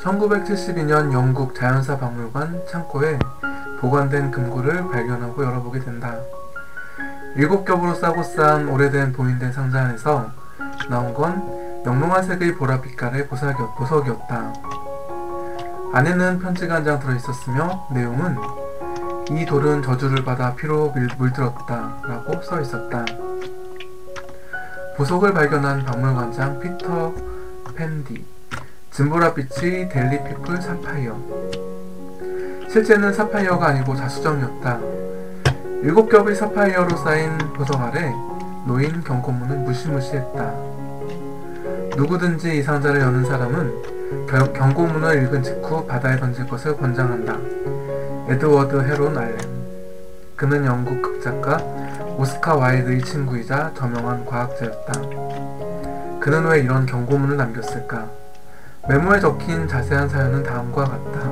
1972년 영국 자연사 박물관 창고에 보관된 금고를 발견하고 열어보게 된다. 7겹으로 싸고 쌓은 오래된 봉인된 상자 안에서 나온 건 영롱한 색의 보랏빛깔의 보석이었다. 안에는 편지가 한 장 들어있었으며 내용은 "이 돌은 저주를 받아 피로 물들었다" 라고 써있었다. 보석을 발견한 박물관장 피터 펜디, 진보랏빛의 델리 피플 사파이어. 실제는 사파이어가 아니고 자수정이었다. 7겹의 사파이어로 쌓인 보석 아래 놓인 경고문은 무시무시했다. 누구든지 이 상자를 여는 사람은 경고문을 읽은 직후 바다에 던질 것을 권장한다. 에드워드 헤론 알렌. 그는 영국 극작가 오스카 와일드의 친구이자 저명한 과학자였다. 그는 왜 이런 경고문을 남겼을까? 메모에 적힌 자세한 사연은 다음과 같다.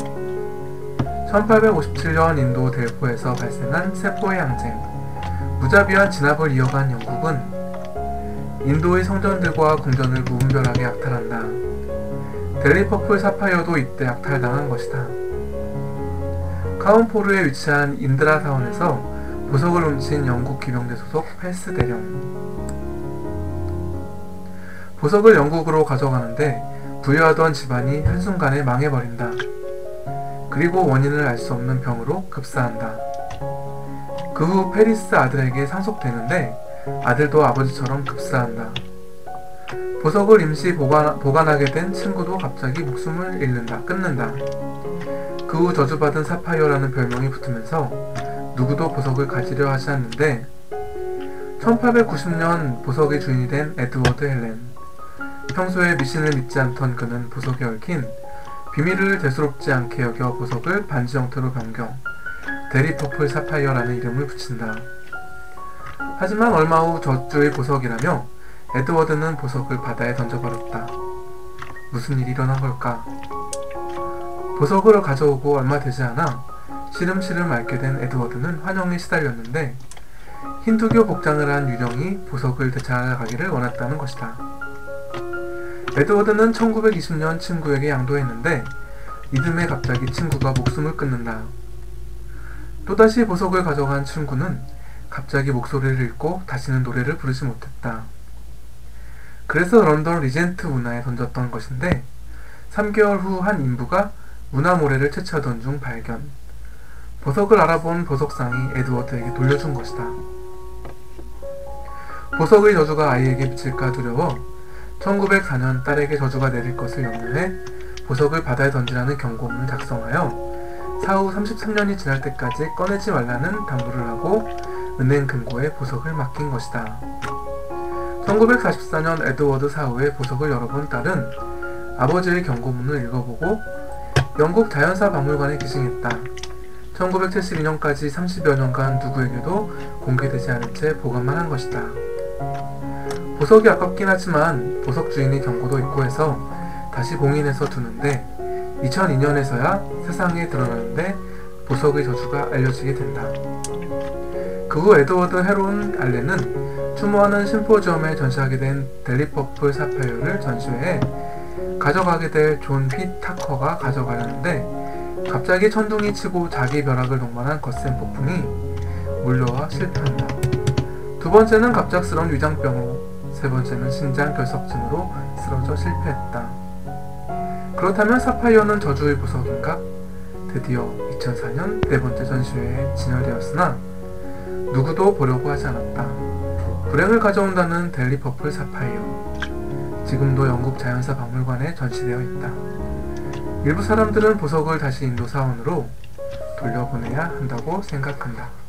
1857년 인도 델포에서 발생한 세포의 항쟁. 무자비한 진압을 이어간 영국은 인도의 성전들과 궁전을 무분별하게 약탈한다. 델리 퍼플 사파이어도 이때 약탈당한 것이다. 카운포르에 위치한 인드라 사원에서 보석을 훔친 영국 기병대 소속 펠스 대령. 보석을 영국으로 가져가는데 부유하던 집안이 한순간에 망해버린다. 그리고 원인을 알 수 없는 병으로 급사한다. 그 후 페리스 아들에게 상속되는데 아들도 아버지처럼 급사한다. 보석을 임시 보관하게 된 친구도 갑자기 목숨을 끊는다. 그 후 저주받은 사파이어라는 별명이 붙으면서 누구도 보석을 가지려 하지 않는데 1890년 보석의 주인이 된 에드워드 헬렌. 평소에 미신을 믿지 않던 그는 보석에 얽힌 비밀을 대수롭지 않게 여겨 보석을 반지 형태로 변경, 델리 퍼플 사파이어라는 이름을 붙인다. 하지만 얼마 후 저주의 보석이라며 에드워드는 보석을 바다에 던져버렸다. 무슨 일이 일어난 걸까? 보석을 가져오고 얼마 되지 않아 시름시름 앓게 된 에드워드는 환영에 시달렸는데 힌두교 복장을 한 유령이 보석을 되찾아가기를 원했다는 것이다. 에드워드는 1920년 친구에게 양도했는데 이듬해 갑자기 친구가 목숨을 끊는다. 또다시 보석을 가져간 친구는 갑자기 목소리를 잃고 다시는 노래를 부르지 못했다. 그래서 런던 리젠트 문화에 던졌던 것인데 3개월 후 한 인부가 문화 모래를 채취하던 중 발견. 보석을 알아본 보석상이 에드워드에게 돌려준 것이다. 보석의 저주가 아이에게 미칠까 두려워 1904년 딸에게 저주가 내릴 것을 염려해 보석을 바다에 던지라는 경고문을 작성하여 사후 33년이 지날 때까지 꺼내지 말라는 당부를 하고 은행 금고에 보석을 맡긴 것이다. 1944년 에드워드 사후에 보석을 열어본 딸은 아버지의 경고문을 읽어보고 영국 자연사 박물관에 기증했다. 1972년까지 30여 년간 누구에게도 공개되지 않은 채 보관만 한 것이다. 보석이 아깝긴 하지만 보석 주인의 경고도 있고 해서 다시 봉인해서 두는데 2002년에서야 세상에 드러나는데 보석의 저주가 알려지게 된다. 그 후 에드워드 헤론 알렌은 추모하는 심포지엄에 전시하게 된 델리 퍼플 사파이어를 전시회에 가져가게 될 존 휘 타커가 가져가려는데 갑자기 천둥이 치고 자기 벼락을 동반한 거센 폭풍이 몰려와 실패한다. 두 번째는 갑작스러운 위장병으로, 세 번째는 신장결석증으로 쓰러져 실패했다. 그렇다면 사파이어는 저주의 보석인가? 드디어 2004년 네 번째 전시회에 진열되었으나 누구도 보려고 하지 않았다. 불행을 가져온다는 델리 퍼플 사파이어. 지금도 영국 자연사 박물관에 전시되어 있다. 일부 사람들은 보석을 다시 인도 사원으로 돌려보내야 한다고 생각한다.